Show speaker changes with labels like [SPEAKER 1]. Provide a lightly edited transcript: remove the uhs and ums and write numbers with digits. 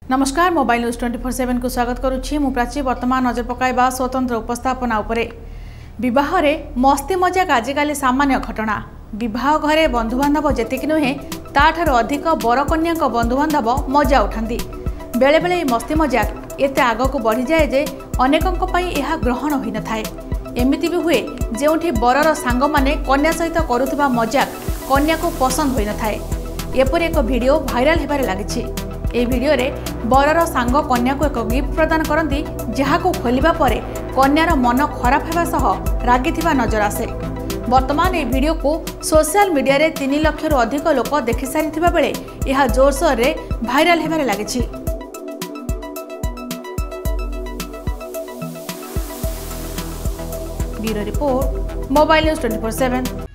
[SPEAKER 1] नमस्कार mobile news 24/7 को स्वागत करुछि मु प्राची। वर्तमान नजर पकाइबा स्वतंत्र उपस्थापना उपरे। विवाह रे मस्ती मजाक आजिकाली सामान्य घटना। विवाह घरे बंधुबांधव जेतिक नुहे ताठार अधिक बरकन्या बंधुबांधव मजा उठाती। बेले बेले मस्ती मजाक एते आग को बढ़ी जाए जे अनेकंक पई एहा ग्रहण होई न थाए। एमिति भी हुए जेउठी बरर सांग माने कन्या सहित करुथिबा मजाक कन्या को पसंद होई न थाए। एपरि एक वीडियो भाइराल हेबारे लागिछि। ए वीडियो रे बरर सांग कन्या को एक गिफ्ट प्रदान करती, जहाँ को खोलिबा परे कन्यार मन खराब हेबा सह रागिथिबा नजर आसे। वर्तमान ए वीडियो को सोशल मीडिया रे 3 लाख रु अधिक लोक देखि सारिथिबा बेले यह जोरसोर रे भाइराल हेबारे लागिछि। Bureau report mobile news 24/7।